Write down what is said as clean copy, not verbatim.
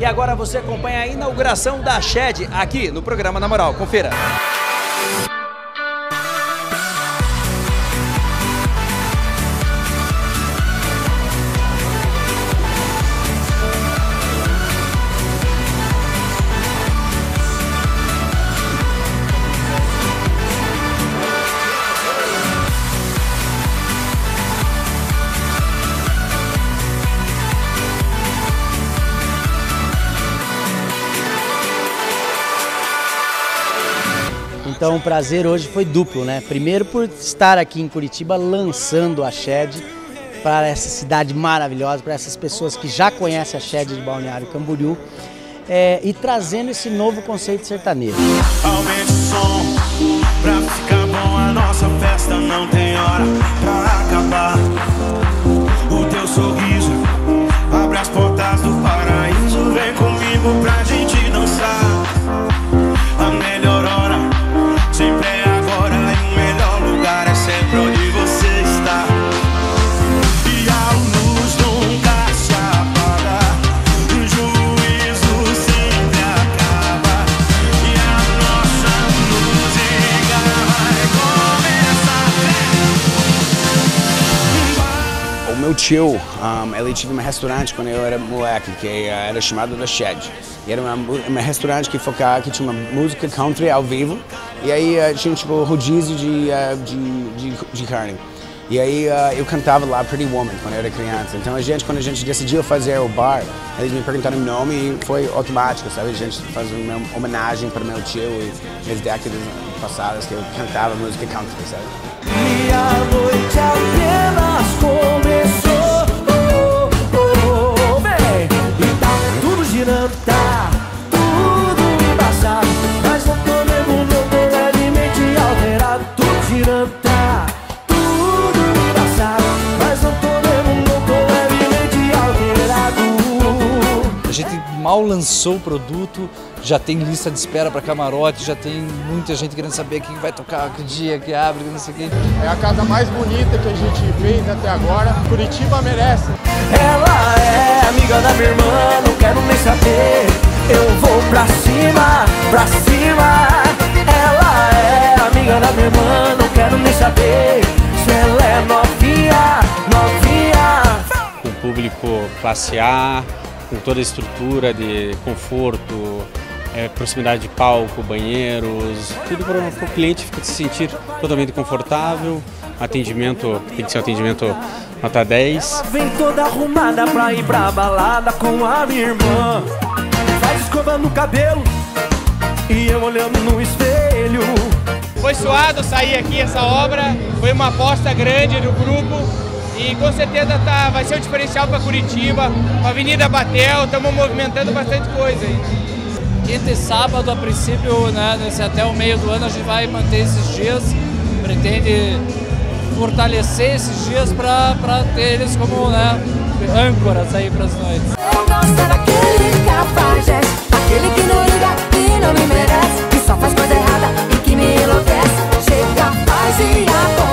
E agora você acompanha a inauguração da Shed aqui no programa Na Moral. Confira. Então o prazer hoje foi duplo, né? Primeiro por estar aqui em Curitiba lançando a Shed para essa cidade maravilhosa, para essas pessoas que já conhecem a Shed de Balneário Camboriú e trazendo esse novo conceito sertanejo. Aumente o som, pra ficar bom a nossa festa não tem hora pra acabar. O teu sorriso abre as portas do paraíso, vem comigo pra gente dançar. A melhor hora sempre é agora e o melhor lugar é sempre onde você está. E a luz nunca se apaga, o juízo sempre acaba e a nossa música vai começar. O meu tio, ele tinha um restaurante quando eu era moleque, que era chamado da Shed. E era um restaurante que focava, que tinha uma música country ao vivo. E aí tinha tipo rodízio de carne. E aí eu cantava lá Pretty Woman quando eu era criança. Então quando a gente decidiu fazer o bar, eles me perguntaram o nome e foi automático, sabe? A gente faz uma homenagem para meu tio e as décadas passadas que eu cantava música country, sabe? E a noite apenas começou, bem, e tá tudo girando, tá tudo embaçado, mas não tô mesmo, não tô levemente alterado. Tudo girando, tá tudo embaçado, mas não tô mesmo, não tô levemente alterado. A gente mal lançou o produto, já tem lista de espera para camarote, já tem muita gente querendo saber quem vai tocar, que dia que abre, não sei o quê. É a casa mais bonita que a gente fez até agora. Curitiba merece. Ela é amiga da minha irmã, não quero nem saber. Eu vou pra cima, pra cima. Ela é amiga da minha irmã, não quero nem saber se ela é novinha, novinha. Com o público classe A, com toda a estrutura de conforto, proximidade de palco, banheiros, tudo para o cliente se sentir totalmente confortável. Atendimento, tem que ser um atendimento nota 10. Ela vem toda arrumada pra ir pra balada com a minha irmã. Faz escova no cabelo e eu olhando no espelho. Foi suado sair aqui essa obra, foi uma aposta grande do grupo e com certeza vai ser um diferencial para Curitiba, para a Avenida Batel, estamos movimentando bastante coisa aí. Quinta e sábado, a princípio, né, até o meio do ano, a gente vai manter esses dias, pretende fortalecer esses dias para ter eles como, né, âncoras aí para as noites. Eu gosto daquele cafajeste, aquele que não liga e não me merece, que só faz coisa errada e que me enlouquece. Chega, faz e agora.